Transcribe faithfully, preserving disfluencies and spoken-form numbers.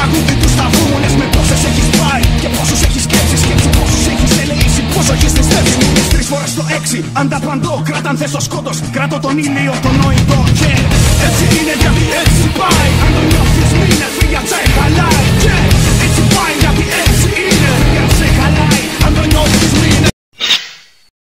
τραγούδι του σταθμού μου λες με πόσες έχεις πάει και πόσους έχεις σκέψει. Σκέψου πόσους έχεις ελεήσει, πόσο έχεις τις θέψεις μου. Τρεις φορές το έξι, ανταπαντώ, κράταν θες το σκότος. Κράτω τον ήλιο, το νόημα.